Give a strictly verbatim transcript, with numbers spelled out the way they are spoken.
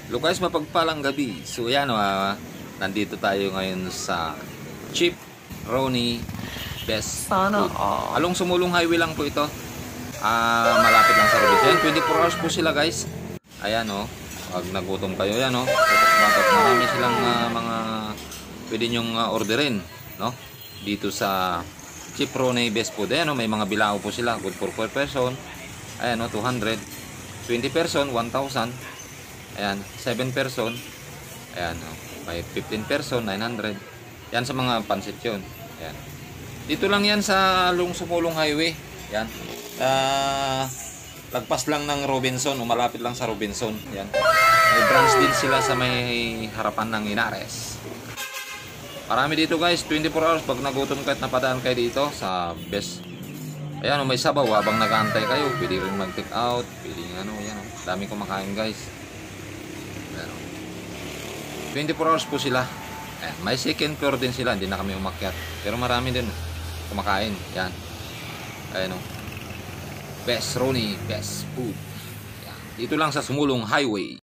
Hello guys, mapagpalang gabi. So yan, uh, nandito tayo ngayon sa Chip Ronnie Best Sana Food. all. Along Sumulong Highway lang po ito. Ah, malapit lang sa Robinson. twenty-four hours po sila guys. Ayan oh. Pag nagutom kayo yan oh. Bakit marami silang uh, mga pwede nyong uh, orderin, no? Dito sa Chip Ronnie Best Food. Ayan oh, may mga bilao po sila. Good for per person. Ayan oh, two hundred. twenty person, one thousand. Ayan, seven person. Ayan, oh, may fifteen person, nine hundred. Yan sa mga pansit yun. Ayan. Dito lang yan sa Along Sumulong Highway. Ayan. Uh, lagpas lang ng Robinson, o malapit lang sa Robinson. Ayan. May branch din sila sa may harapan ng Inares. Marami dito guys, twenty-four hours. Pag nagutom kahit napadaan kayo dito sa Best. Ayan, oh, may sabaw habang nag-aantay kayo. Pwede rin mag-take out. Pwede ano, yan. Oh. Dami kumakain guys. twenty-four hours po sila. Ayan, may second floor din sila, hindi na kami umakyat. Pero marami din kumakain. Yan. Ayan o. Best Ronnie, Best Food. Yan. Dito lang sa Sumulong Highway.